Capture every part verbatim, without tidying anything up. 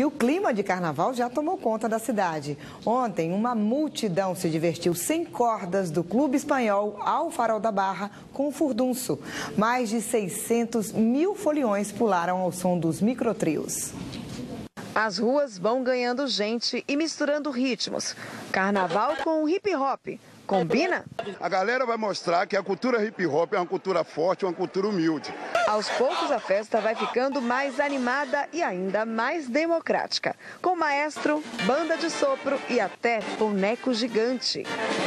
E o clima de carnaval já tomou conta da cidade. Ontem, uma multidão se divertiu sem cordas do Clube Espanhol ao Farol da Barra com o furdunço. Mais de seiscentos mil foliões pularam ao som dos microtrios. As ruas vão ganhando gente e misturando ritmos. Carnaval com hip hop. Combina? A galera vai mostrar que a cultura hip hop é uma cultura forte, uma cultura humilde. Aos poucos a festa vai ficando mais animada e ainda mais democrática. Com maestro, banda de sopro e até boneco gigante.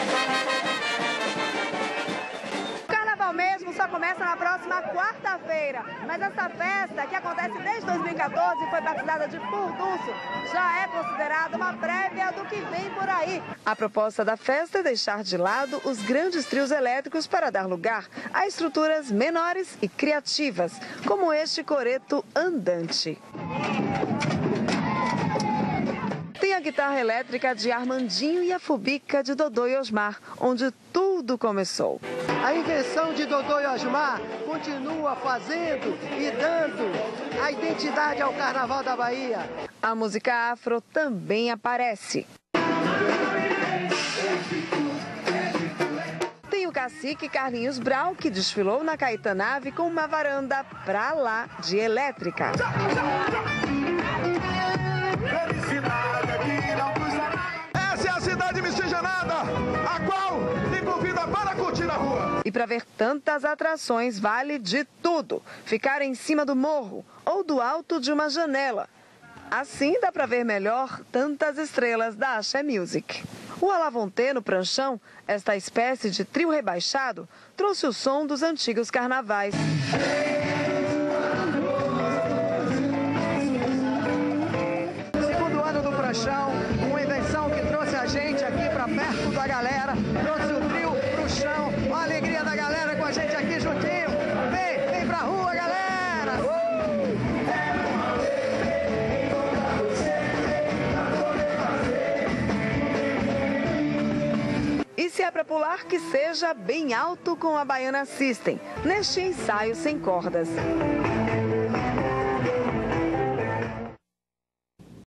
Mesmo só começa na próxima quarta-feira, mas essa festa, que acontece desde dois mil e quatorze e foi batizada de furdunço, já é considerada uma prévia do que vem por aí. A proposta da festa é deixar de lado os grandes trios elétricos para dar lugar a estruturas menores e criativas, como este coreto andante. Tem a guitarra elétrica de Armandinho e a fubica de Dodô e Osmar, onde tudo começou. A invenção de Dodô e Osmar continua fazendo e dando a identidade ao Carnaval da Bahia. A música afro também aparece. Tem o cacique Carlinhos Brau, que desfilou na Caetanave com uma varanda pra lá de elétrica. Essa é a cidade miscigenada, a qual te convida para curtir a rua. E para ver tantas atrações vale de tudo. Ficar em cima do morro ou do alto de uma janela. Assim dá para ver melhor tantas estrelas da Axé Music. O Alavonte no pranchão, esta espécie de trio rebaixado, trouxe o som dos antigos carnavais. Segundo ano do pranchão, uma invenção que trouxe a gente aqui para perto da galera, trouxe o trio pro chão, a alegria da galera com a gente aqui juntinho. Vem, vem pra rua, galera! Uh! E se é para pular, que seja bem alto com a Baiana System, neste ensaio sem cordas.